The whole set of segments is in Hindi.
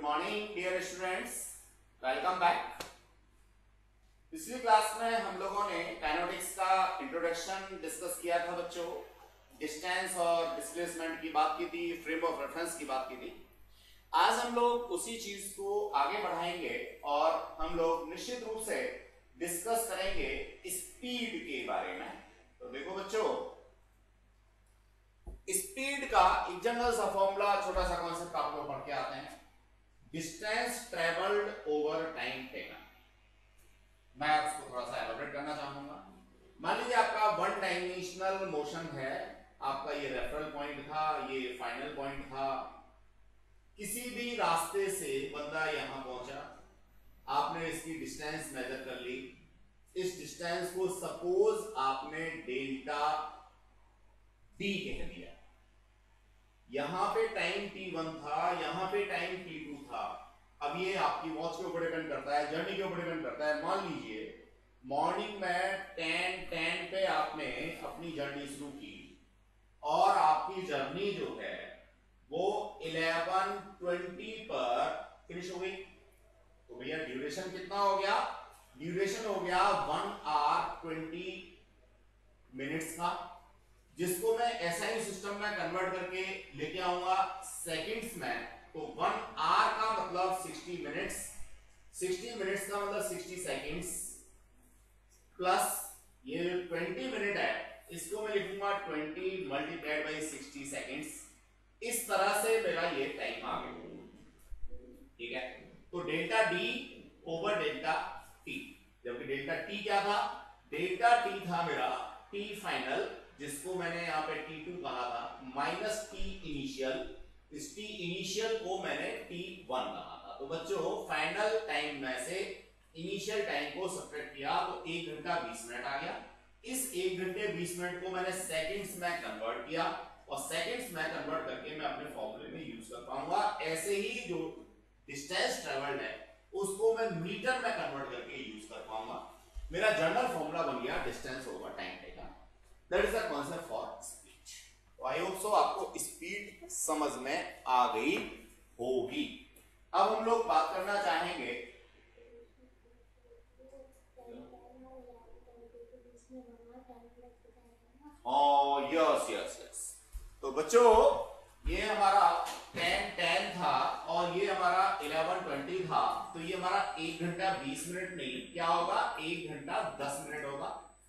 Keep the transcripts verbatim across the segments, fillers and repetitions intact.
Morning dear students, welcome back. पिछली क्लास में हम लोगों ने काइनेटिक्स का इंट्रोडक्शन डिस्कस किया था बच्चों। डिस्टेंस और डिस्प्लेसमेंट की बात की थी, फ्रेम ऑफ रेफरेंस की बात की थी। आज हम लोग उसी चीज को आगे बढ़ाएंगे और हम लोग निश्चित रूप से डिस्कस करेंगे स्पीड के बारे में। तो देखो बच्चों, स्पीड का एक जनरल सा फॉर्मूला, छोटा सा कॉन्सेप्ट आप लोग पढ़ के आते हैं। Distance travelled over time taken. मैं उसको थोड़ा सा एलाबोरेट करना चाहूंगा। मान लीजिए आपका वन डायमेंशनल मोशन है, आपका ये रेफरल पॉइंट था, ये फाइनल पॉइंट था। किसी भी रास्ते से बंदा यहां पहुंचा, आपने इसकी डिस्टेंस मेजर कर ली। इस डिस्टेंस को सपोज आपने डेल्टा डी कह दिया। यहां पे टाइम टी वन था, यहां पे टाइम टी टू था। अब ये आपकी वॉच के ऊपर डिपेंड करता है, जर्नी के ऊपर डिपेंड करता है। मान लीजिए मॉर्निंग में टेन टेन पे आपने अपनी जर्नी शुरू की और आपकी जर्नी जो है वो इलेवन ट्वेंटी पर फिनिश हो गई। तो भैया ड्यूरेशन कितना हो गया? ड्यूरेशन हो गया वन आवर ट्वेंटी मिनट्स का, जिसको मैं एसआई सिस्टम में कन्वर्ट करके लेके आऊंगा सेकंड्स में। तो वन आवर का मतलब सिक्सटी मिनट्स, सिक्सटी मिनट्स का मतलब सिक्सटी सेकंड्स, प्लस ये जो ट्वेंटी मिनट है इसको मैं लिखूंगा twenty multiplied by sixty seconds. इस तरह से मेरा ये टाइम आ गया, ठीक है। तो delta d over delta t, जबकि डेल्टा टी क्या था? डेल्टा टी था मेरा टी फाइनल, जिसको मैंने यहाँ पे टी टू कहा था, माइनस टी इनिशियल। इस टी इनिशियल को मैंने टी वन कहा था। तो बच्चों फाइनल टाइम में से इनिशियल टाइम को सब्ट्रैक्ट किया तो एक घंटा बीस मिनट आ गया। इस एक घंटे बीस मिनट को मैंने सेकंड्स में कन्वर्ट किया और सेकंड्स में कन्वर्ट करके मैं अपने फॉर्मूले में यूज कर पाऊंगा। ऐसे ही जो डिस्टेंस ट्रेवल्ड है उसको मैं मीटर में कन्वर्ट करके यूज कर पाऊंगा। मेरा जनरल फॉर्मूला बन गया distance over time taken. That is the concept for speed. तो आई होप सो आपको स्पीड समझ में आ गई होगी। अब हम लोग बात करना चाहेंगे ओ यस यस यस। तो बच्चों ये हमारा टेन टेन था और ये हमारा इलेवन ट्वेंटी था। तो ये हमारा एक घंटा बीस मिनट नहीं, क्या होगा? एक घंटा दस मिनट होगा।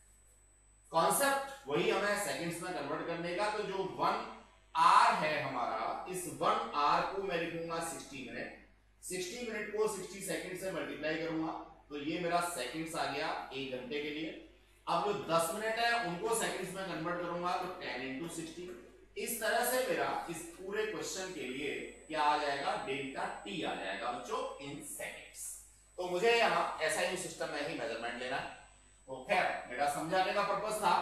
कॉन्सेप्ट वही हमें सेकंड्स में कन्वर्ट करने का। तो जो वन आवर है हमारा, इस वन आवर को मैं लिखूंगा सिक्सटी मिनट। सिक्सटी मिनट को सिक्सटी सेकंड से मल्टीप्लाई करूंगा तो ये मेरा सेकंड्स आ गया एक घंटे के लिए। अब जो दस मिनट है उनको सेकंड्स में कन्वर्ट करूंगा तो टेन इंटू सिक्सटी। इस तरह से मेरा इस पूरे क्वेश्चन के लिए क्या आ जाएगा? डेल्टा टी आ जाएगा बच्चों इन सेकंड्स। तो मुझे यहाँ एसआई सिस्टम में ही मेजरमेंट लेना है। तो खैर मेरा समझाने का पर्पस था,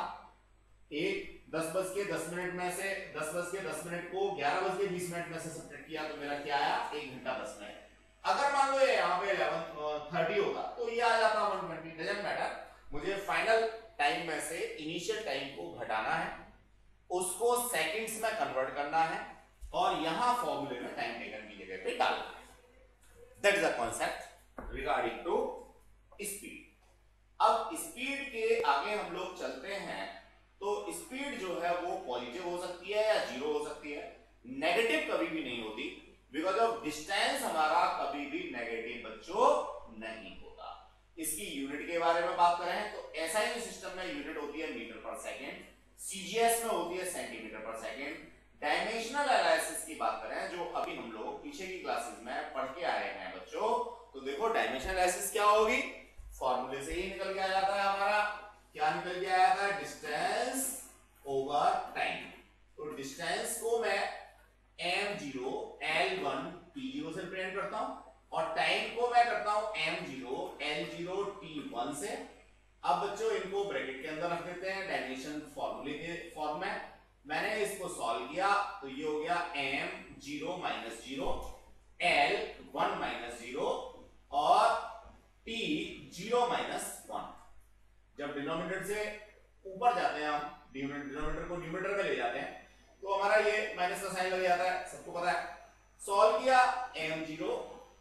एक दस बज के दस मिनट में से दस बज के दस मिनट को ग्यारह बज के बीस मिनट में से सब्ट्रैक्ट किया तो मेरा क्या आया? एक घंटा दस मिनट। अगर मान लो ये यहाँ पे इलेवन थर्टी होगा तो ये आ जाता वन ट्वेंटी। डजंट मैटर, मुझे फाइनल टाइम में से इनिशियल टाइम को घटाना है, उसको सेकंड्स में कन्वर्ट करना है और यहां फॉर्मूले में टाइम टेकन की जगह पे डालना है। That is the concept regarding to speed. अब स्पीड के आगे हम लोग चलते हैं। तो स्पीड जो है वो पॉजिटिव हो सकती है या जीरो हो सकती है, नेगेटिव कभी भी नहीं होती। बिकॉज ऑफ डिस्टेंस हमारा कभी भी नेगेटिव बच्चों नहीं होता। इसकी यूनिट के बारे में बात करें तो एसआई सिस्टम में यूनिट होती है मीटर पर सेकेंड, सीजीएस में होती है सेंटीमीटर पर सेकेंड। डायमेंशनल एनालिसिस की बात करें जो अभी हम लोग पीछे की क्लासेस में पढ़ के आए हैं बच्चों, तो देखो डायमेंशनल एनालिसिस क्या होगी? फॉर्मूले से ही निकल के आ जाता है हमारा। क्या निकल के आया था? Distance over time. तो डिस्टेंस को मैं M zero L one T zero से रिप्रेजेंट करता हूं और टाइम को मैं करता हूं M zero L zero T one से। अब बच्चों इनको ब्रैकेट के अंदर रख देते हैं डायमेंशन फॉर्मूले के फॉर्म में। मैंने इसको सॉल्व किया तो ये हो गया M zero minus zero, L one minus zero और टी जीरो माइनस वन। जब डिनोमिनेटर से ऊपर जाते हैं हम, डिनोमिनेटर को न्यूमरेटर में ले जाते हैं तो हमारा ये माइनस का साइन लग जाता है, सबको पता है। सॉल्व किया M zero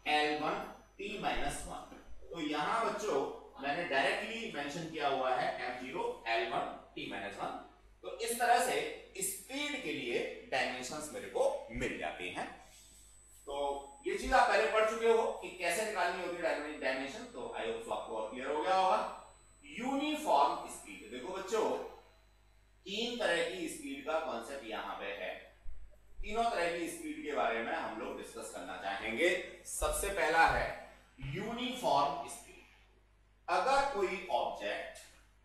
L one T minus one. तो यहां बच्चों मैंने डायरेक्टली मेंशन किया हुआ है M zero L one T minus one. तो इस तरह से स्पीड के लिए डायमेंशंस मेरे को मिल जाती हैं। तो ये चीज आप पहले पढ़ चुके हो कि कैसे निकालनी होती है डायमेंशन, तो आई होप आपको क्लियर हो गया होगा। यूनिफॉर्म स्पीड, देखो बच्चों तीन तरह की स्पीड का कॉन्सेप्ट यहां पे है। तीनों तरह की स्पीड के बारे में हम लोग डिस्कस करना चाहेंगे। सबसे पहला है यूनिफॉर्म स्पीड। अगर कोई object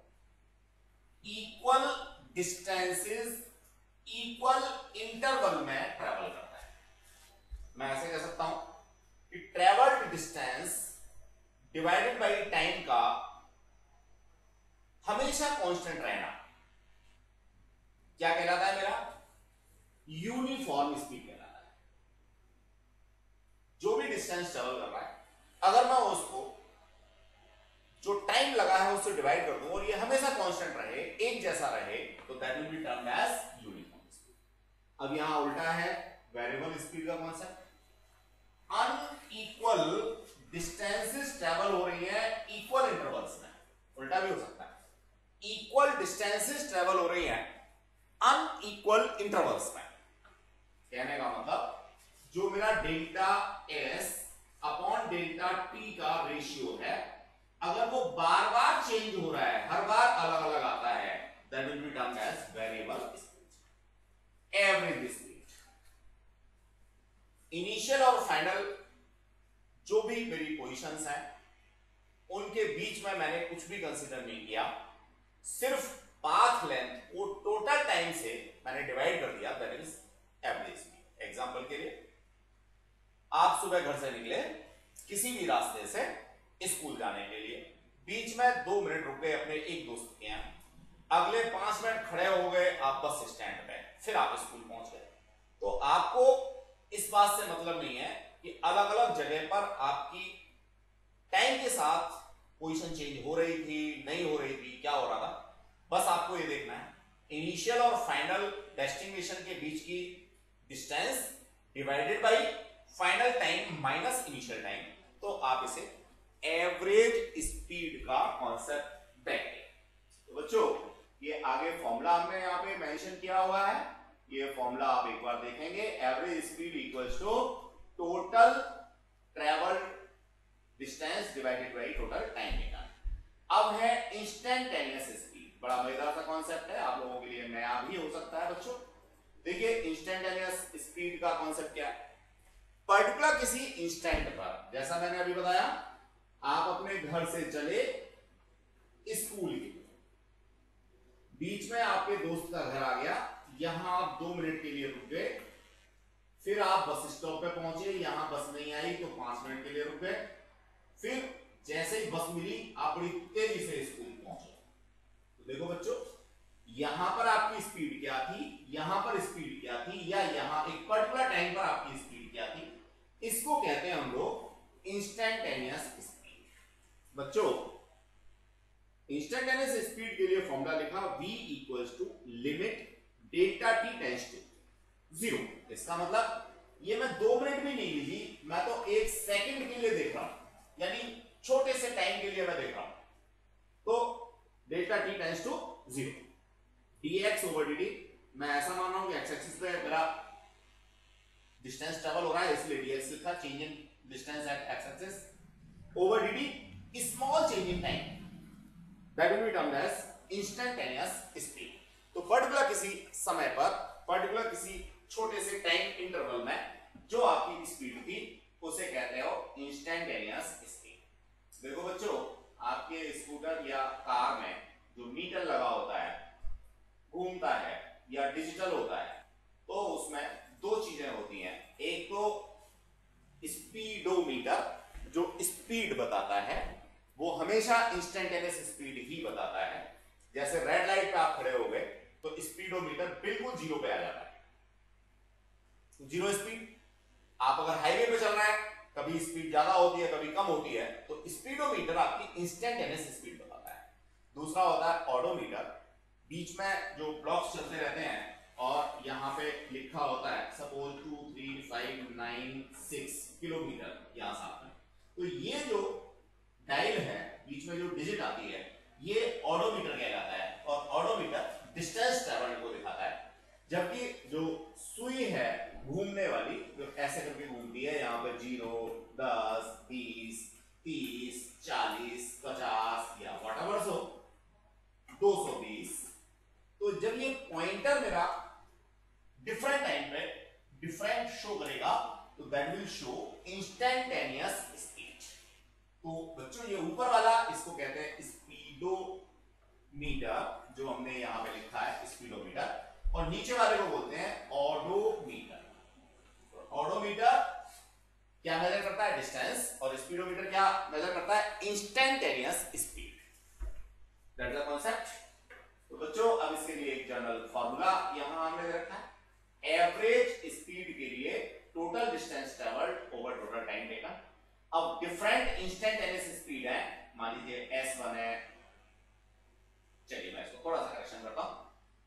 equal distances equal interval में ट्रेवल करता है, मैं ऐसे कह सकता हूं कि travelled distance divided by time का हमेशा कांस्टेंट रहना क्या कहलाता है? मेरा यूनिफॉर्म स्पीड कहलाता है। जो भी डिस्टेंस ट्रेवल कर रहा है, अगर मैं उसको जो टाइम लगा है उससे डिवाइड कर दूं और ये हमेशा कांस्टेंट रहे, एक जैसा रहे, तो that will be termed as uniform speed. अब यहां उल्टा है वेरिएबल स्पीड का कॉन्सेप्ट। अनइक्वल डिस्टेंसेस ट्रेवल हो रही है इक्वल इंटरवल्स में, उल्टा भी हो सकता है। इक्वल डिस्टेंसेस ट्रेवल हो रही है अनइक्वल इंटरवल्स में। कहने का मतलब जो मेरा delta s upon delta t का रेशियो है, अगर वो बार बार चेंज हो रहा है, हर बार अलग अलग आता है, that will be termed as variable speed. Average speed, initial और फाइनल जो भी मेरी पोजीशंस हैं उनके बीच में मैंने कुछ भी कंसीडर नहीं किया, सिर्फ पाथ लेंथ को टोटल टाइम से मैंने डिवाइड कर दिया, that is average speed. Example के लिए, आप सुबह घर से निकले किसी भी रास्ते से स्कूल जाने के लिए, बीच में दो मिनट रुक गए अपने एक दोस्त के यहाँ, अगले पांच मिनट खड़े हो गए आप बस स्टैंड पे, फिर आप स्कूल पहुंच गए। तो आपको इस बात से मतलब नहीं है कि अलग अलग जगह पर आपकी टाइम के साथ पोजीशन चेंज हो रही थी, नहीं हो रही थी, क्या हो रहा था, बस आपको ये देखना है इनिशियल और फाइनल डेस्टिनेशन के बीच की distance divided by final time minus initial time, तो आप इसे एवरेज स्पीड का कॉन्सेप्ट बैठे। तो बच्चों ये आगे फॉर्मूला हमने यहाँ पे मेंशन किया हुआ है, ये फॉर्मूला आप एक बार देखेंगे। Average speed equals to total travel distance divided by total time निकाल। अब है इंस्टेंटेनियस स्पीड, बड़ा मजेदार सा कॉन्सेप्ट है, आप लोगों के लिए नया भी हो सकता है बच्चों। देखिए इंस्टेंटेनियस स्पीड का कॉन्सेप्ट क्या है? पर्टिकुलर किसी इंस्टेंट पर, जैसा मैंने अभी बताया, आप अपने घर से चले स्कूल के, बीच में आपके दोस्त का घर आ गया, यहां आप दो मिनट के लिए रुक गए, फिर आप बस स्टॉप पे पहुंचे, यहां बस नहीं आई तो पांच मिनट के लिए रुक गए, फिर जैसे ही बस मिली आप बड़ी तेजी से स्कूल पहुंचे। तो देखो बच्चों, यहां पर आपकी स्पीड क्या थी, यहां पर स्पीड क्या थी, या यहां एक पर्टिकुलर टाइम पर आपकी स्पीड क्या थी, इसको कहते हैं हम लोग इंस्टेंटेनियस स्पीड। बच्चों इंस्टेंटेनियस स्पीड के लिए फॉर्मूला लिखा v equals to limit delta t tends to zero. इसका मतलब ये मैं दो मिनट भी नहीं लीजिए, मैं तो एक सेकंड के लिए देख रहा हूं, यानी छोटे से टाइम के लिए मैं देख रहा हूं, तो delta t tends to zero. dx over dt, मैं ऐसा मान रहा हूं कि x एक्सिस पे मेरा डिस्टेंस ट्रेवल हो रहा है, इसलिए dx लिखा, change in distance at x axis over dt, small change in time, that will be termed as instantaneous speed. तो पर्टिकुलर किसी समय पर, पर्टिकुलर किसी छोटे से टाइम इंटरवल में जो आपकी स्पीड थी उसे कहते हो इंस्टेंटेनियस स्पीड। देखो बच्चों, आपके स्कूटर या कार में जो मीटर लगा होता है, घूमता है या डिजिटल होता है, तो उसमें दो चीजें होती हैं। एक तो स्पीडोमीटर जो स्पीड बताता है, वो हमेशा इंस्टेंटेनियस स्पीड ही बताता है। जैसे रेड लाइट पे आप खड़े हो गए तो स्पीडोमीटर बिल्कुल जीरो पे आ जाता है, जीरो स्पीड। आप अगर हाईवे पे चल रहे हैं, कभी स्पीड ज्यादा होती है कभी कम होती है, तो स्पीडोमीटर आपकी इंस्टेंटेनियस स्पीड बताता है। दूसरा होता है ऑडोमीटर, बीच में जो ब्लॉक्स चलते रहते हैं, और यहाँ पे लिखा होता है suppose two three five nine six kilometre यहाँ सामने, तो ये जो डायल है बीच में जो डिजिट आती है ये ऑडोमीटर कहलाता है, और ऑडोमीटर डिस्टेंस ट्रेवल्ड को दिखाता है, जबकि जो सुई है घूमने वाली जो ऐसे करके घूमती है, यहाँ पर जीरो, दस, बीस, तीस, चालीस, पचास या व्हाटएवर सो दो सौ बीस, तो जब ये पॉइंटर मेरा डिफरेंट टाइम पे डिफरेंट शो करेगा तो that will show instantaneous speed. तो बच्चों ये ऊपर वाला इसको कहते हैं स्पीडोमीटर, जो हमने यहां पे लिखा है स्पीडोमीटर, और नीचे वाले को बोलते हैं ऑडोमीटर। तो ऑडोमीटर क्या मेजर करता है? डिस्टेंस, और स्पीडोमीटर क्या मेजर करता है? Instantaneous speed. That is the concept. तो बच्चों अब इसके लिए एक जनरल फार्मूला यहां हमने रखा है, एवरेज स्पीड के लिए total distance travelled over total time taken. अब डिफरेंट इंस्टेंटेनियस स्पीड है, मान लीजिए एस वन है, चलिए मैं इसको थोड़ा सा करेक्शन करता हूं,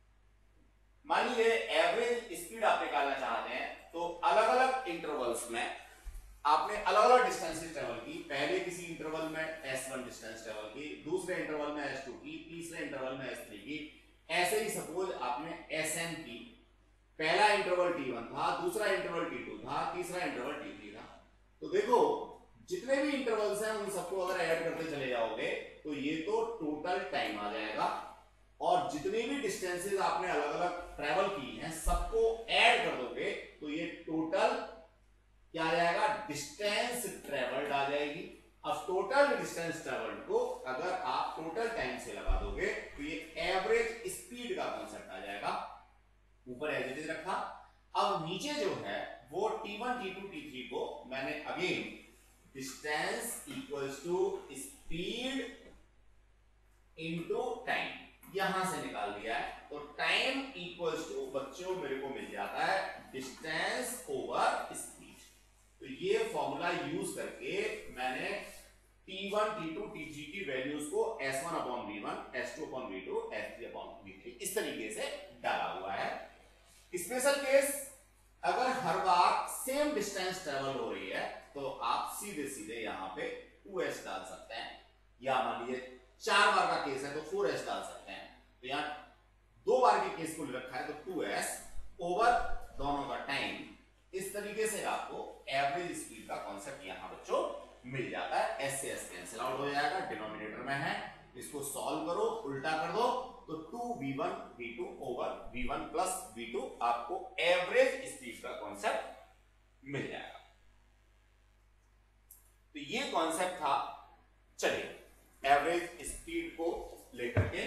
मान लीजिए एवरेज स्पीड आप निकालना चाहते हैं तो अलग अलग इंटरवल्स में आपने अलग अलग डिस्टेंसेस ट्रेवल की। पहले किसी इंटरवल में एस वन डिस्टेंस ट्रेवल की, दूसरे इंटरवल में एस टू की, तीसरे इंटरवल में एस थ्री की, ऐसे ही सपोज आपने एस एन की। पहला इंटरवल टी वन था, दूसरा इंटरवल टी टू था, तीसरा इंटरवल टी थ्री था। तो देखो जितने भी इंटरवल्स हैं उन सबको अगर ऐड करते चले जाओगे तो ये तो टोटल टाइम आ जाएगा, और जितनी भी डिस्टेंसेस आपने अलग अलग ट्रेवल की हैं सबको ऐड कर दोगे तो ये टोटल क्या आ जाएगा? डिस्टेंस ट्रेवल्ड आ जाएगी। अब टोटल डिस्टेंस ट्रेवल्ड को अगर आप टोटल टाइम से लगा दोगे तो ये एवरेज स्पीड का कांसेप्ट आ जाएगा। ऊपर एज इट इज रखा, अब नीचे जो है वो t one, T two, t three को मैंने again distance equals to speed into time यहां से निकाल दिया है। तो टाइम इक्वल्स टू बच्चों मेरे को मिल जाता है डिस्टेंस ओवर स्पीड। तो ये फॉर्मूला यूज करके मैंने t one, T two, t three की वैल्यूज को s one upon we one, s two upon we two, s three upon v three इस तरीके से डाला हुआ है। स्पेशल केस अगर हर बार सेम डिस्टेंस ट्रेवल हो रही है तो आप सीधे सीधे यहां पे टू एस डाल सकते हैं, या मान लीजिए चार बार का केस है तो फोर एस डाल सकते हैं। तो यहां दो बार के केस को रखा है तो टू एस ओवर दोनों का टाइम। इस तरीके से आपको एवरेज स्पीड का कॉन्सेप्ट यहां बच्चों मिल जाता है। एस से एस कैंसिल आउट हो जाएगा, डिनोमिनेटर में है, इसको सॉल्व करो, उल्टा कर दो तो two v one v two over v one plus v two आपको एवरेज स्पीड का कॉन्सेप्ट मिल जाएगा। तो ये कॉन्सेप्ट था। चलिए एवरेज स्पीड को लेकर के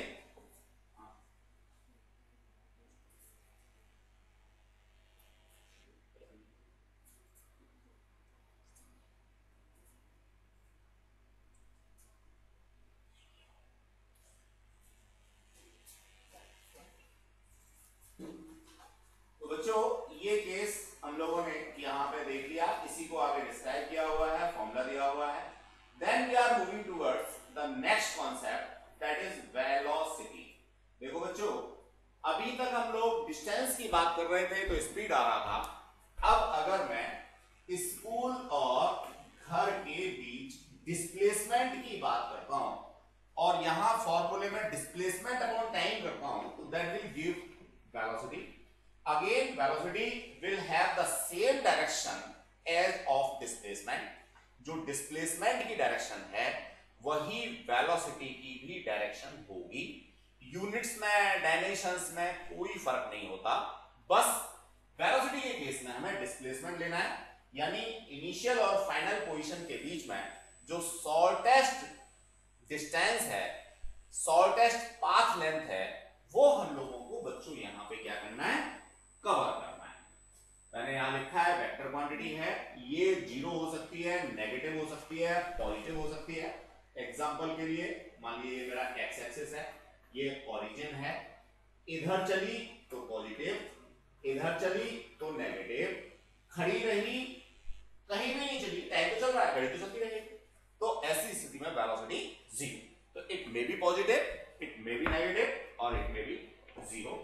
ये केस हम लोगों ने यहां पे देख लिया, इसी को आगे डिस्क्राइब किया हुआ है, फॉर्मूला दिया हुआ है। Then we are moving towards the next concept that is velocity. देखो बच्चों अभी तक हम लोग डिस्टेंस की बात कर रहे थे तो स्पीड आ रहा था। अब अगर मैं स्कूल और घर के बीच डिस्प्लेसमेंट की बात करता हूं और यहां फॉर्मूले में डिस्प्लेसमेंट अपॉन टाइम करता हूं तो that will give velocity. Again velocity will have the same direction as of displacement। जो displacement की डायरेक्शन है वही velocity की भी डायरेक्शन होगी। यूनिट्स में, डायमेंशंस में कोई फर्क नहीं होता, बस velocity के केस में हमें डिस्प्लेसमेंट लेना है, यानी इनिशियल और फाइनल पोजीशन के बीच में जो शॉर्टेस्ट डिस्टेंस है, शॉर्टेस्ट पाथ लेंथ है, वो हम लोगों को बच्चों यहां पे क्या करना है? कवर करना है। मैंने यहां लिखा है वेक्टर क्वांटिटी है, ये जीरो हो सकती है, नेगेटिव हो सकती है, पॉजिटिव हो सकती है। एग्जांपल के लिए मान लीजिए ये मेरा एक्स एक्सिस है, ये ओरिजिन है, इधर चली तो पॉजिटिव, इधर चली तो नेगेटिव, खड़ी रही कहीं भी नहीं चली, टाइम तो चल रहा है, घड़ी तो चलती रहेगी, तो ऐसी स्थिति में वेलोसिटी जीरो। तो it may be positive, it may be negative और इट मे बी जीरो।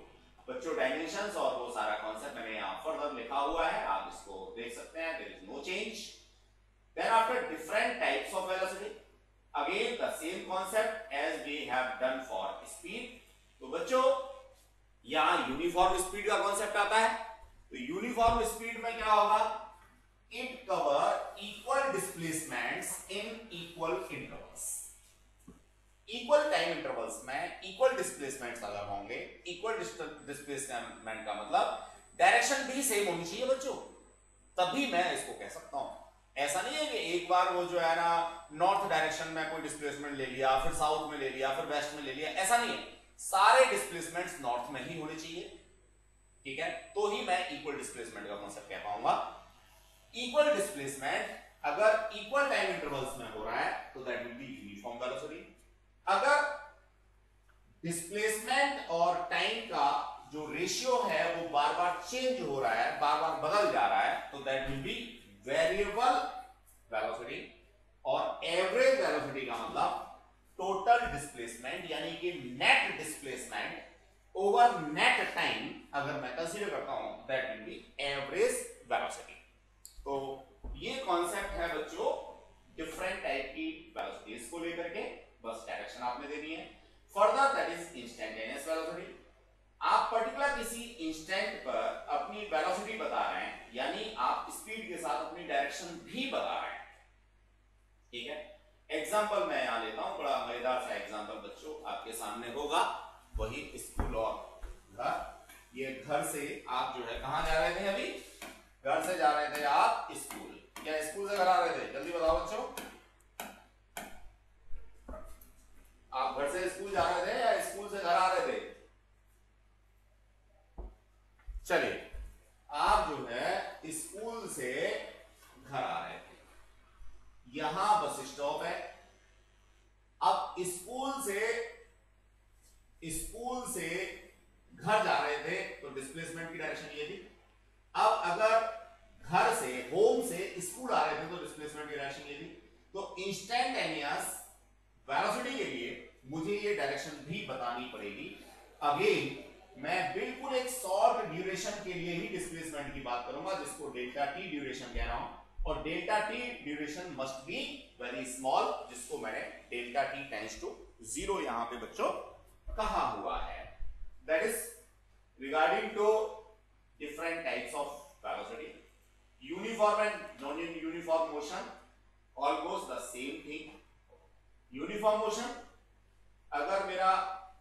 बच्चों डायमेंशंस और वो सारा कॉन्सेप्ट मैंने यहाँ फर्दर लिखा हुआ है, आप इसको देख सकते हैं. There is no change. Then after different types of velocity, again the same concept as we have done for speed. तो बच्चों यहां यूनिफॉर्म स्पीड का कॉन्सेप्ट आता है. तो यूनिफॉर्म स्पीड में क्या होगा, it cover equal displacements in equal intervals. Equal time intervals में इक्वल डिस्प्लेसमेंट्स अगर होंगे, इक्वल डिस्प्लेसमेंट का मतलब डायरेक्शन भी सेम होनी चाहिए बच्चों, तभी मैं इसको कह सकता हूं. ऐसा नहीं है कि एक बार वो जो है ना नॉर्थ डायरेक्शन में कोई डिस्प्लेसमेंट ले लिया, फिर साउथ में ले लिया, फिर वेस्ट में ले लिया, ऐसा नहीं है. सारे डिस्प्लेसमेंट्स नॉर्थ में ही होने चाहिए, ठीक है, तो ही मैं इक्वल डिस्प्लेसमेंट का कॉन्सेप्ट कह पाऊंगा. इक्वल डिस्प्लेसमेंट अगर इक्वल टाइम इंटरवल्स में हो रहा है तो that will be uniform velocity. अगर डिस्प्लेसमेंट और टाइम का जो रेशियो है वो बार बार चेंज हो रहा है, बार बार बदल जा रहा है, तो that will be variable velocity. और एवरेज वेलोसिटी का मतलब टोटल डिस्प्लेसमेंट यानी कि net displacement over net time अगर मैं कंसीडर करता हूं, that will be average velocity. तो ये कॉन्सेप्ट है बच्चों डिफरेंट टाइप की वेलोसिटीज को लेकर के, बस डायरेक्शन आपने देनी है. Further that is instantaneous velocity. आप पर्टिकुलर किसी इंस्टेंट पर अपनी वेलोसिटी बता रहे हैं, यानी आप स्पीड के साथ अपनी डायरेक्शन भी बता रहे हैं, ठीक है. एग्जांपल मैं यहां लेता हूं, बड़ा मजेदार सा एग्जांपल बच्चों आपके सामने होगा, वही स्कूल और घर. ये घर से आप जो है कहां जा रहे थे, अभी घर से जा रहे थे आप स्कूल, क्या स्कूल से घर आ रहे थे, जल्दी बताओ बच्चों. आप घर से स्कूल जा रहे थे या स्कूल से घर आ रहे थे. चलिए आप जो है स्कूल से घर आ रहे थे, यहां बस स्टॉप है. अब स्कूल से स्कूल से घर जा रहे थे तो डिस्प्लेसमेंट की डायरेक्शन ये थी. अब अगर घर से होम से स्कूल आ रहे थे तो डिस्प्लेसमेंट की डायरेक्शन ये थी. तो इंस्टेंटेनियस वेलोसिटी के लिए मुझे ये डायरेक्शन भी बतानी पड़ेगी. अगेन मैं बिल्कुल एक शॉर्ट ड्यूरेशन के लिए ही डिस्प्लेसमेंट की बात करूंगा, जिसको डेल्टा टी ड्यूरेशन कह रहा हूं. और delta t duration must be very small, जिसको मैंने delta t tends to zero यहां पे बच्चों कहा हुआ है. That is regarding to different types of velocity. Uniform and non uniform motion almost the same thing. Uniform motion अगर मेरा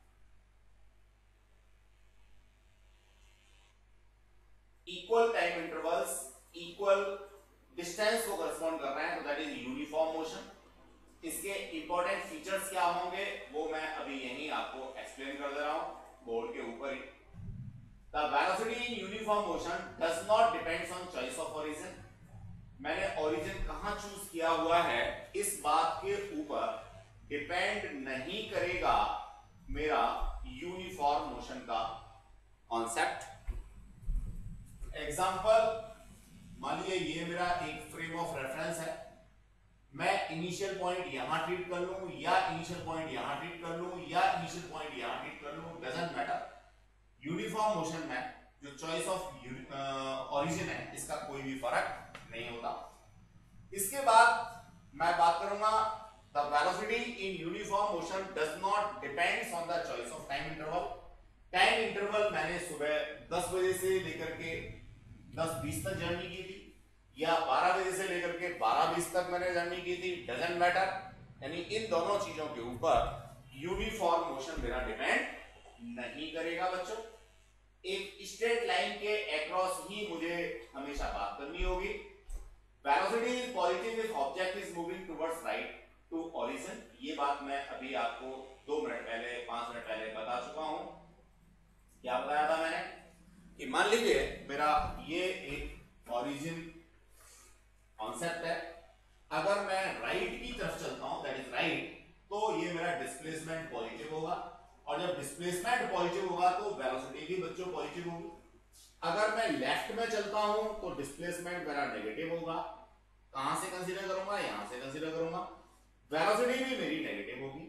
equal time intervals equal distance को करस्पॉन्ड कर रहे हैं तो दैट इज यूनिफॉर्म मोशन. इसके इंपॉर्टेंट फीचर्स क्या होंगे वो मैं अभी यहीं आपको एक्सप्लेन कर दे रहा हूं बोर्ड के ऊपर ही. The velocity in uniform motion does not depends on choice of origin. मैंने ओरिजिन कहां चूज किया हुआ है इस बात के ऊपर डिपेंड नहीं करेगा मेरा यूनिफॉर्म मोशन का कॉन्सेप्ट. एग्जांपल मान लीजिए ये मेरा एक फ्रेम ऑफ रेफरेंस है, मैं इनिशियल पॉइंट यहां ट्रीट कर लूं या इनिशियल पॉइंट यहां ट्रीट कर लूं या इनिशियल पॉइंट यहां ट्रीट कर लूं, डजंट मैटर. यूनिफॉर्म मोशन में जो चॉइस ऑफ ओरिजिन है इसका कोई भी फर्क नहीं होता. इसके बाद मैं बात करूंगा the velocity in uniform motion does not depends on the choice of time interval. Time interval मैंने सुबह दस बजे से लेकर के दस बीस तक जर्नी की थी या बारह बजे से लेकर के बारह बीस तक मैंने जर्नी की थी, डजंट मैटर. यानी इन दोनों चीजों के ऊपर यूनिफॉर्म मोशन मेरा डिपेंड नहीं करेगा बच्चों. एक स्ट्रेट लाइन के अक्रॉस ही मुझे हमेशा बात करनी होगी. Velocity is positive if object is moving towards right to origin. ये बात मैं अभी आपको दो मिनट पहले पांच मिनट पहले बता चुका हूं. क्या बताया था मैंने कि मान लीजिए मेरा ये एक ओरिजिन कॉन्सेप्ट है, अगर मैं राइट की तरफ चलता हूं दैट इज राइट, तो ये मेरा डिस्प्लेसमेंट पॉजिटिव होगा. और जब डिस्प्लेसमेंट पॉजिटिव होगा तो वेलोसिटी भी बच्चों पॉजिटिव होगी. अगर मैं लेफ्ट में चलता हूं तो डिस्प्लेसमेंट मेरा नेगेटिव होगा. कहां से कंसीडर करूंगा, यहां से कंसीडर करूंगा. वेलोसिटी भी मेरी नेगेटिव होगी.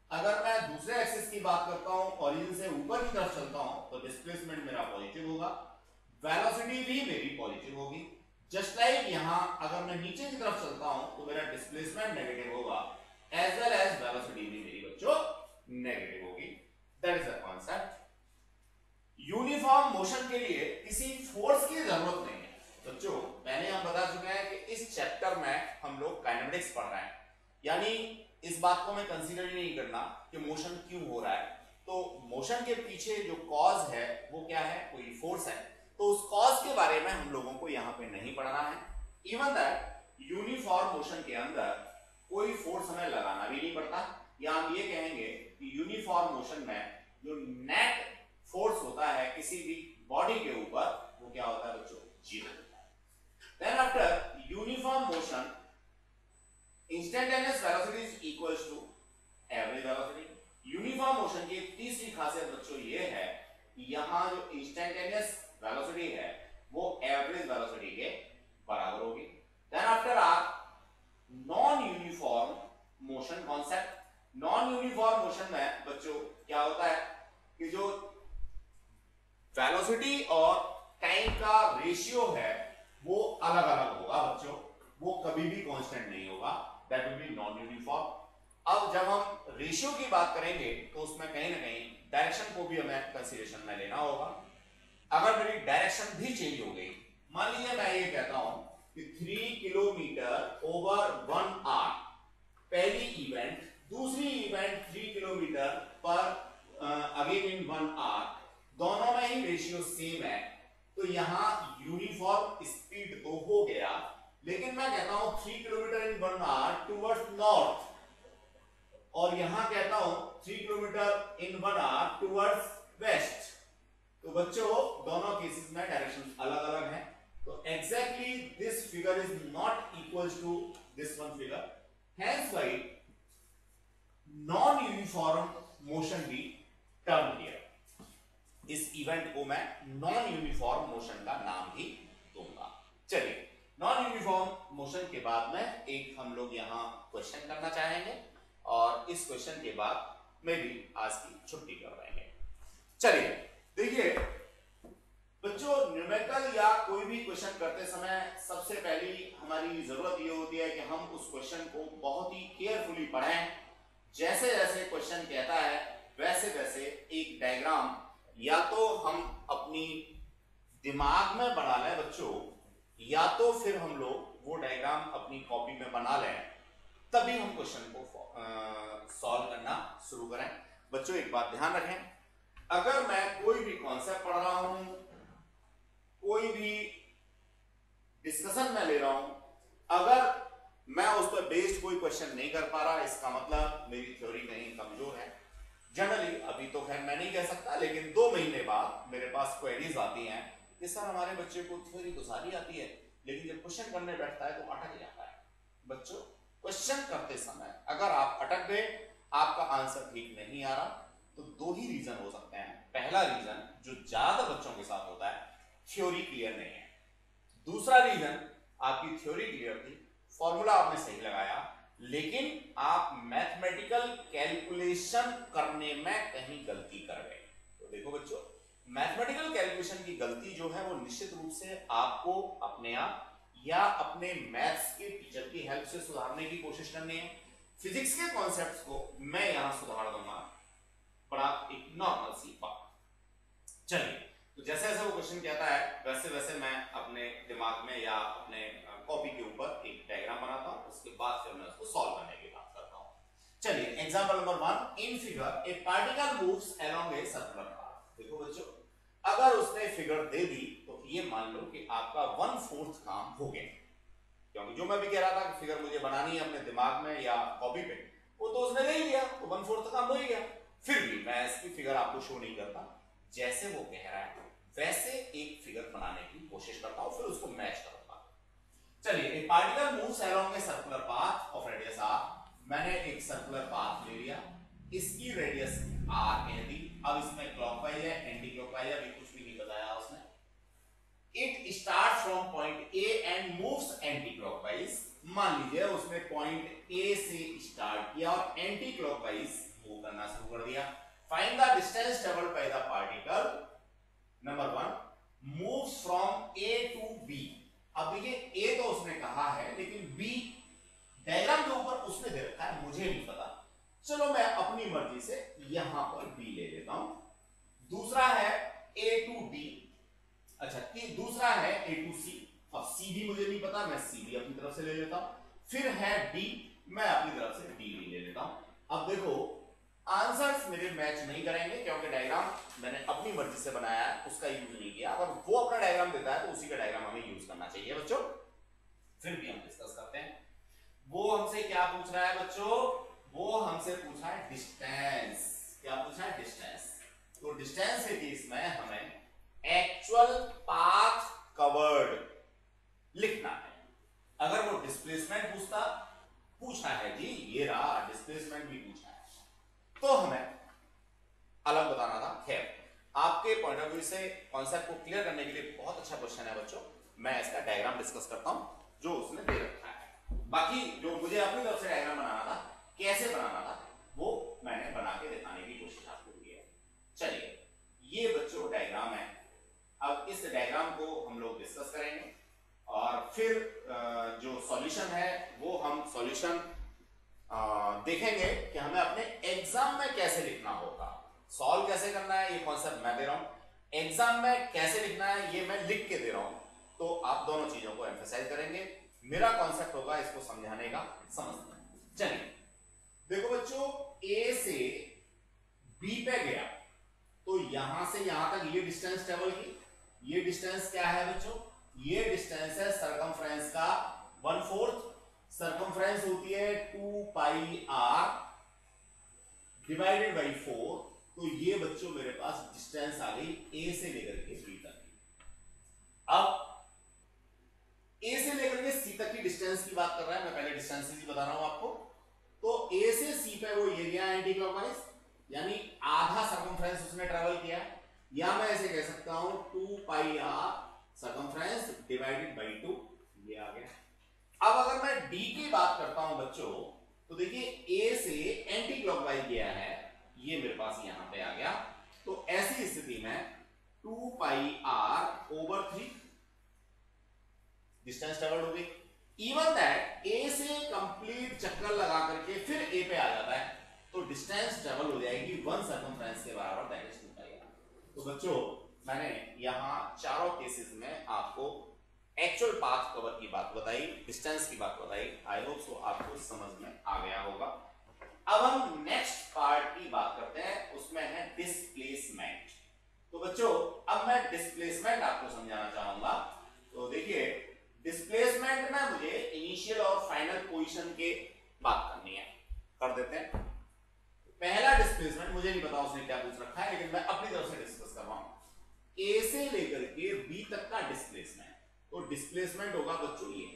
अगर मैं दूसरे एक्सिस की बात करता हूं, ओरिजिन से ऊपर की तरफ चलता हूं, तो डिस्प्लेसमेंट मेरा पॉजिटिव होगा, वेलोसिटी भी मेरी पॉजिटिव होगी। जस्ट लाइक यहां अगर मैं नीचे की तरफ चलता हूं तो मेरा डिस्प्लेसमेंट नेगेटिव होगा, एज वेल एज वेलोसिटी भी मेरी बच्चों नेगेटिव होगी। That is the concept. Uniform motion के लिए किसी फोर्स की जरूरत नहीं है बच्चों। पहले हम बता चुके हैं कि इस चैप्टर में हम लोग काइनेमेटिक्स पढ़ रहे हैं, यानी इस बात को मैं कंसीडर ही नहीं करना कि मोशन क्यों हो रहा है। तो मोशन के पीछे जो कॉज है वो क्या है, कोई फोर्स है, तो उस कॉज के बारे में हम लोगों को यहाँ पे नहीं पढ़ना है। इवन दैट यूनिफॉर्म मोशन के अंदर कोई फोर्स हमें लगाना भी नहीं पड़ता, या हम ये कहेंगे कि यूनिफॉर्म मोशन में जो नेट फोर्स होता है किसी भी बॉडी के ऊपर वो क्या होता है बच्चों, जीरो होता है। Then after uniform motion instantaneous velocity is equals to average velocity. Uniform motion की तीसरी खासियत बच्चों ये है कि यहां जो इंस्टेंटेनियस वेलोसिटी है वो एवरेज वेलोसिटी के बराबर होगी। Then after are non uniform motion concept. Non uniform motion में बच्चों क्या होता है कि जो वेलोसिटी और टाइम का रेशियो है वो अलग अलग होगा बच्चों, वो कभी भी कांस्टेंट नहीं होगा, that will be non uniform. अब जब हम रेशियो की बात करेंगे तो उसमें कहीं ना कहीं डायरेक्शन को भी हमें कंसीडरेशन में लेना होगा। अगर मेरी डायरेक्शन भी चेंज हो गई, मान लीजिए मैं ये कहता हूं कि three kilometre over one hour, पहली इवेंट, दूसरी इवेंट थ्री किलोमीटर पर अगेन इन वन आवर, दोनों में ही रेशियो सेम है, तो यहां यूनिफॉर्म स्पीड तो हो गया, लेकिन मैं कहता हूं three kilometre in one hour towards north, और यहां कहता हूं three kilometre in one hour towards west. तो बच्चों दोनों केसेस में डायरेक्शन अलग अलग हैं, तो exactly this figure is not equals to this one figure, hence why non uniform motion be term here. इस इवेंट को मैं नॉन यूनिफॉर्म मोशन का नाम ही दूंगा। चलिए, नॉन यूनिफॉर्म मोशन के बाद में एक हम लोग यहां क्वेश्चन करना चाहेंगे, और इस क्वेश्चन के बाद में भी आज की छुट्टी कर देंगे। चलिए देखिए बच्चों, न्यूमेरिकल या कोई भी क्वेश्चन करते समय सबसे पहली हमारी जरूरत ये होती है कि हम उस क्वेश्चन को बहुत ही केयरफुली पढ़ें। जैसे जैसे क्वेश्चन कहता है वैसे वैसे एक डायग्राम या तो हम अपनी दिमाग में बना लें बच्चों, या तो फिर हम लोग वो डायग्राम अपनी कॉपी में बना लें, तभी हम क्वेश्चन को सॉल्व करना शुरू करें। बच्चों एक बात ध्यान रखें, अगर मैं कोई भी कॉन्सेप्ट पढ़ रहा हूं, कोई भी डिस्कशन में ले रहा हूं, अगर मैं उस पर बेस्ड कोई क्वेश्चन नहीं कर पा रहा, इसका मतलब मेरी थ्योरी कहीं कमजोर है। जनरली अभी तो खैर मैं नहीं कह सकता, लेकिन दो महीने बाद मेरे पास क्वेरीज आती हैं कि सर हमारे बच्चे को थ्योरी तो सारी आती है, लेकिन जब क्वेश्चन करने बैठता है तो अटक जाता है। बच्चों क्वेश्चन करते समय अगर आप अटक गए, आपका आंसर ठीक नहीं आ रहा, तो दो ही रीजन हो सकते हैं। पहला रीजन जो ज्यादा बच्चों के साथ होता है, थ्योरी क्लियर नहीं है। दूसरा रीजन आपकी थ्योरी क्लियर थी, फॉर्मूला आपने सही लगाया, लेकिन आप मैथमेटिकल कैलकुलेशन करने में कहीं गलती कर गए। तो देखो बच्चों, मैथमेटिकल कैलकुलेशन की गलती जो है वो निश्चित रूप से आपको अपने आप या अपने मैथ्स के टीचर की हेल्प से सुधारने की कोशिश करनी है। फिजिक्स के कॉन्सेप्ट्स को मैं यहां सुधार दूंगा, बड़ा एक नॉर्मल सी बात। चलिए, तो जैसे जैसे वो क्वेश्चन कहता है वैसे वैसे मैं अपने दिमाग में या अपने कॉपी के ऊपर एक डायग्राम बनाता हूं, उसके बाद फिर मैं उसको सॉल्व करने की बात करता हूं। चलिए, example number one, in figure a particle moves along a circular path. देखो बच्चों, अगर उसने फिगर दे दी तो ये मान लो कि आपका वन फोर्थ काम हो गया, क्योंकि जो मैं भी कह रहा था कि फिगर मुझे बनानी है अपने दिमाग में या कॉपी पे, वो तो उसने दे दिया, तो वन फोर्थ काम हो ही गया। फिर भी मैं इसकी फिगर आपको शो नहीं करता, जैसे वो कह रहा है वैसे एक फिगर बनाने की कोशिश करता हूं, फिर उसको मैच करूंगा। चलिए, a particle moves along a circular path of radius R. मैंने एक सर्कुलर पाथ ले लिया, इसकी रेडियस आर कह दी। अब इसमें क्लॉकवाइज है, एंटी क्लॉकवाइज है, अभी कुछ भी नहीं बताया उसने। It start from point A and moves anticlockwise. मान लीजिए उसने पॉइंट ए से स्टार्ट किया और एंटी क्लॉकवाइज वो करना शुरू कर दिया। Find the distance travelled by the particle number one moves from A to B. अब देखिए ए तो उसने कहा है, लेकिन बी डायग्राम के ऊपर उसने दे रखा है, मुझे नहीं पता। चलो मैं अपनी मर्जी से यहां पर बी ले लेता हूं। दूसरा है ए टू डी, अच्छा कि दूसरा है ए टू सी। अब सी भी मुझे नहीं पता, मैं सी भी अपनी तरफ से ले लेता हूं। फिर है डी, मैं अपनी तरफ से डी भी ले लेता हूं। अब देखो आंसर्स मेरे मैच नहीं करेंगे, क्योंकि डायग्राम मैंने अपनी मर्जी से बनाया है, उसका यूज नहीं किया। अगर वो अपना डायग्राम देता है तो उसी का डायग्राम हमें यूज करना चाहिए बच्चों। फिर भी हम डिस्कस करते हैं। वो हमसे क्या पूछ रहा है बच्चों? वो हमसे पूछा है डिस्टेंस। क्या पूछा है? डिस्टेंस। तो डिस्टेंस के केस में हमें एक्चुअल पाथ कवर्ड लिखना है। अगर वो डिस्प्लेसमेंट पूछता पूछा है जी, ये रहा डिस्प्लेसमेंट भी पूछा है, तो हमें अलग बताना था। खैर आपके पॉइंट ऑफ व्यू से कॉन्सेप्ट को क्लियर करने के लिए बहुत अच्छा क्वेश्चन है बच्चों। मैं इसका डायग्राम डिस्कस करता हूं जो उसने दे रखा है। बाकी जो मुझे अपनी तरफ से डायग्राम बनाना था, कैसे बनाना था, वो मैंने बना के दिखाने की कोशिश आपको की है। चलिए ये बच्चों डायग्राम है। अब इस डायग्राम को हम लोग डिस्कस करेंगे और फिर जो सॉल्यूशन है वो हम सॉल्यूशन देखेंगे कि हमें अपने एग्जाम में कैसे लिखना होगा। सॉल्व कैसे करना है ये कॉन्सेप्ट मैं दे रहा हूं, एग्जाम में कैसे लिखना है ये मैं लिख के दे रहा हूं। तो आप दोनों चीजों को एम्फसाइज करेंगे। मेरा कॉन्सेप्ट होगा इसको समझाने का, समझना। चलिए देखो बच्चों, ए से बी पे गया तो यहां से यहां तक ये डिस्टेंस ट्रेवल की। ये डिस्टेंस क्या है बच्चों? ये डिस्टेंस है सर्कमफ्रेंस का वन फोर्थ। सर्कमफ्रेंस होती है two pi R divided by four. तो ये बच्चों मेरे पास डिस्टेंस आ गई ए से लेकर के बी तक की। अब ए से लेकर के सी तक की डिस्टेंस की बात कर रहा है, मैं पहले डिस्टेंस ही बता रहा हूं आपको। तो ए से सी पे वो एरिया एंटी क्लॉकवाइज, यानी आधा सर्कमफ्रेंस उसने ट्रेवल किया, या मैं ऐसे कह सकता हूं two pi R circumference divided by two, ये आ गया। अब अगर मैं डी की बात करता हूं बच्चों, तो देखिए ए से एंटी क्लॉकवाइज गया है, ये मेरे पास यहां पे आ गया। तो ऐसी स्थिति में two pi R over three distance travelled हो गई। इवन दैट ए से कंप्लीट चक्कर लगा करके फिर ए पे आ जाता है, तो डिस्टेंस ट्रेवल हो जाएगी वन सर्कमफ्रेंस के बराबर, that is two pi R. तो बच्चों मैंने यहां चारों केसेस में आपको एक्चुअल पाथ कवर की बात बताई, डिस्टेंस की बात बताई। आई होप सो आपको समझ में आ गया होगा। अब हम नेक्स्ट पार्ट की बात करते हैं, उसमें है डिस्प्लेसमेंट। तो बच्चों अब मैं डिस्प्लेसमेंट आपको समझाना चाहूंगा। तो देखिए डिस्प्लेसमेंट में मुझे इनिशियल और फाइनल पोजीशन के बात करनी है, कर देते हैं। पहला डिस्प्लेसमेंट मुझे नहीं पता उसने क्या पूछ रखा है, लेकिन मैं अपनी तरफ से डिस्कस कर रहा हूं। ए से लेकर के बी तक का डिस्प्लेसमेंट, तो डिस्प्लेसमेंट होगा बच्चों ये।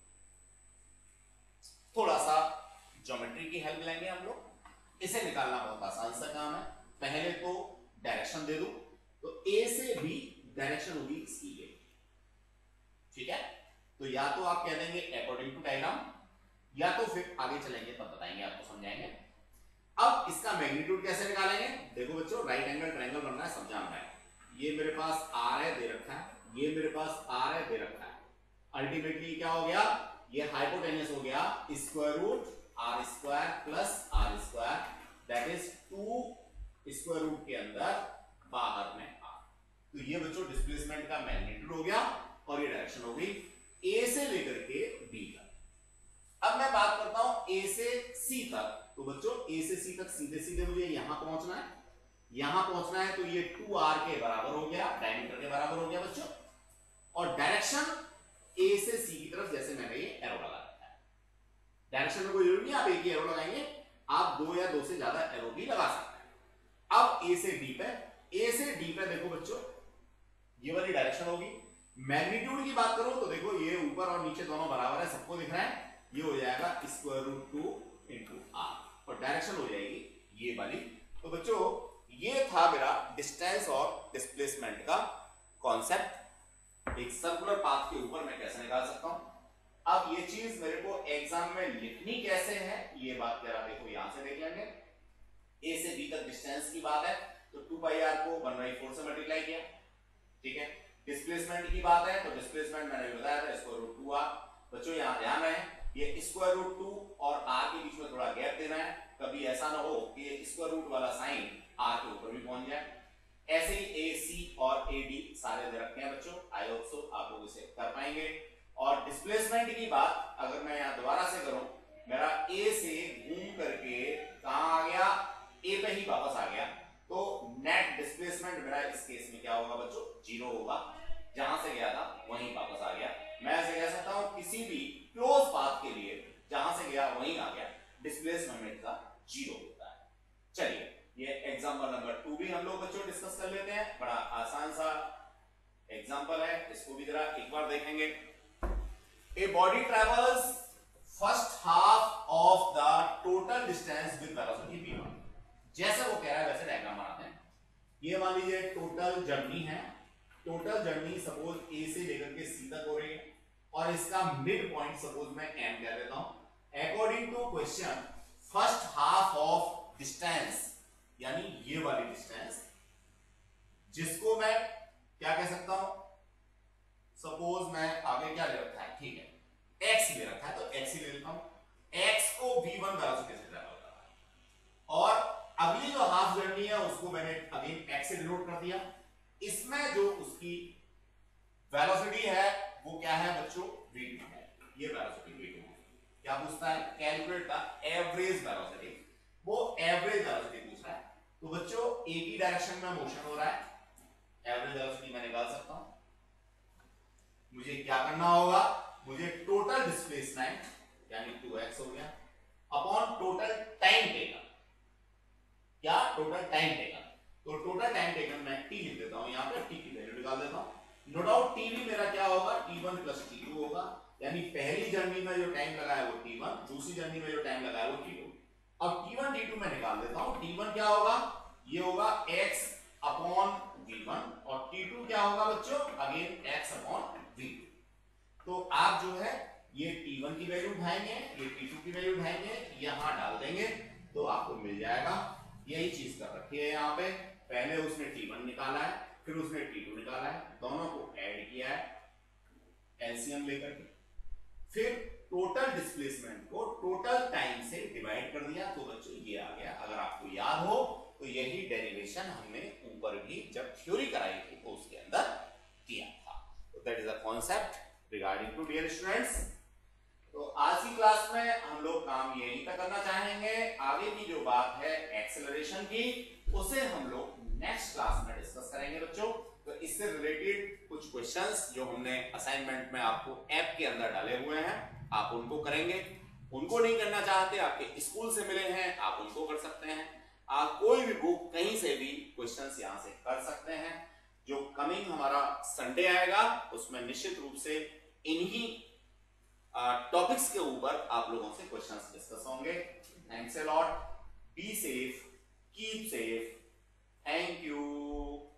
थोड़ा सा ज्योमेट्री की हेल्प लेंगे हम लोग, इसे निकालना बहुत आसान सा काम है। पहले तो डायरेक्शन दे दूं, तो ए से बी डायरेक्शन होगी इसकी ये, ठीक है। तो या तो आप कह देंगे अकॉर्डिंग टू डायग्राम, या तो फिर आगे चलेंगे तब बताएंगे, आपको समझाएंगे। अब इसका मैग्नीट्यूड कैसे निकालेंगे? देखो बच्चों राइट एंगल ट्रायंगल बनना है, सब जान रहा है। ये मेरे पास आर है दे रखा है, ये मेरे पास आर है दे रखा है। अल्टीमेटली क्या हो गया? ये हाइपोटेन्यूस हो गया square root R square plus R square, that is two square root के अंदर बाहर में आर। तो ये बच्चों डिस्प्लेसमेंट का मैग्नीट्यूड हो गया और ये डायरेक्शन हो गई ए से लेकर के बी तक। अब मैं बात करता हूं ए से सी तक। तो बच्चों ए से सी तक सीधे सीधे मुझे यहां पहुंचना है, यहां पहुंचना है, तो ये टू आर के बराबर हो गया, डायमीटर के बराबर हो गया बच्चों। और डायरेक्शन ए से सी की तरफ, जैसे मैंने ये एरो लगा रखा है। डायरेक्शन में कोई जरूरी नहीं आप एक ही एरो लगाएंगे, आप दो या दो से ज्यादा एरो भी लगा सकते हैं। अब ए से डी पे, ए से डी पे देखो बच्चों ये वाली डायरेक्शन होगी। मैग्नीट्यूड की बात करो तो देखो ये ऊपर और नीचे दोनों बराबर है, सबको दिख रहा है। ये हो जाएगा square root two into R और डायरेक्शन हो जाएगी ये वाली। तो बच्चों ये था मेरा डिस्टेंस और डिस्प्लेसमेंट का कॉन्सेप्ट। एक सर्कुलर पाथ के ऊपर मैं कैसे निकाल सकता हूं। अब ये चीज मेरे को एग्जाम में लिखनी कैसे है, ये बात जरा देखो यहां से देख लेंगे। ए से बी तक डिस्टेंस की बात है तो टू पाई आर को वन बाई फोर से मल्टीप्लाई किया, ठीक है। डिस्प्लेसमेंट की बात है तो डिस्प्लेसमेंट मैंने बताया था स्क्वायर रूट टू आर। बच्चों यहाँ ध्यान रहे ये स्क्वायर रूट टू और आर के बीच में थोड़ा गैप देना है, कभी ऐसा ना हो कि ये स्क्वायर रूट वाला साइन आर के ऊपर भी पहुंच जाए। ऐसे ही ए सी और ए डी सारे दे रखे हैं बच्चों, आई होप सो आप लोग इसे कर पाएंगे। और डिस्प्लेसमेंट की बात अगर मैं यहाँ दोबारा से करूं, मेरा ए से घूम करके कहां आ गया, ए पे ही वापस आ गया, तो नेट डिस्प्लेसमेंट मेरा इस केस में क्या होगा बच्चों, जीरो होगा। जहां से गया था वहीं वापस आ गया। मैं ऐसे कह सकता हूं किसी भी क्लोज पाथ के लिए जहां से गया वहीं आ गया, डिस्प्लेसमेंट का जीरो होता है। चलिए ये एग्जांपल नंबर टू भी हम लोग बच्चों डिस्कस कर लेते हैं, बड़ा आसान सा एग्जांपल है, इसको भी जरा एक बार देखेंगे। A body travels first half of the total distance with velocity v one. जैसे वो कह रहा है वैसे डायग्राम बनाते हैं। ये मान लीजिए टोटल जर्नी है, टोटल जर्नी सपोज ए से लेकर के सी तक हो रही है और इसका मिड पॉइंट सपोज मैं एम कह देता हूं। According to question first half of distance यानी ये वाली डिस्टेंस, जिसको मैं क्या कह सकता हूं, सपोज मैं आगे क्या ले रखा है, ठीक है एक्स ले रखा है तो एक्स ही ले लेता हूं। एक्स को वी वन वेलोसिटी से ट्रैवल कर रहा है और अगली जो हाफ जर्नी है उसको मैंने अगेन एक्स से डिनोट कर दिया। इसमें जो उसकी वेलोसिटी है वो क्या है बच्चों, वी टू है। ये वेलोसिटी वी टू है। क्या पूछता है, कैलकुलेट द एवरेज वेलोसिटी, वो एवरेज वेलोसिटी पूछ रहा है। तो बच्चों एक ही डायरेक्शन में मोशन हो रहा है, एवरेज वेलोसिटी मैं निकाल सकता हूं। मुझे क्या करना होगा, मुझे टोटल डिस्प्लेसमेंट यानी टू एक्स हो गया अपॉन टोटल टाइम टेकन। क्या, टोटल टाइम टेकन। तो टोटल टाइम टेकन मैं टी लिख देता हूं, यहां पे टी की वैल्यू निकाल देता हूं। नो डाउट टी भी मेरा क्या होगा, T one plus T two होगा, यानी पहली जर्नी में जो टाइम लगा है वो टी वन, दूसरी जर्नी में जो टाइम लगा है वो टी टू। अब टी वन टी टू मैं निकाल देता हूं। टी वन क्या होगा, ये होगा x अपॉन वी वन और टी टू क्या होगा बच्चों, again x upon we two. तो आप जो है ये टी वन की वैल्यू उठाएंगे, ये टी टू की वैल्यू उठाएंगे, यहां डाल देंगे तो आपको मिल जाएगा। यही चीज कर रखी है यहाँ पे, पहले उसने टी वन निकाला है फिर उसने टी टू निकाला है, दोनों को ऐड किया है एलसीएम लेकर के, फिर टोटल डिस्प्लेसमेंट को टोटल टाइम से डिवाइड कर दिया तो बच्चों ये आ गया। अगर आपको याद हो तो यही डेरिवेशन हमने ऊपर भी जब थ्योरी कराई थी तो उसके अंदर किया था। तो that is the concept regarding to dear students. तो आज की क्लास में हम लोग काम यही तक करना चाहेंगे। आगे की जो बात है एक्सेलरेशन की, उसे हम लोग नेक्स्ट क्लास में डिस्कस करेंगे बच्चों। तो इससे रिलेटेड कुछ क्वेश्चंस जो हमने असाइनमेंट में आपको ऐप के अंदर डाले हुए हैं आप उनको करेंगे। उनको नहीं करना चाहते, आपके स्कूल से मिले हैं आप उनको कर सकते हैं। आप कोई भी बुक कहीं से भी क्वेश्चंस यहां से कर सकते हैं। जो कमिंग हमारा संडे आएगा उसमें निश्चित रूप से इन्हीं टॉपिक्स के ऊपर आप लोगों से क्वेश्चंस डिस्कस होंगे। Thanks a lot, be safe, keep safe, thank you.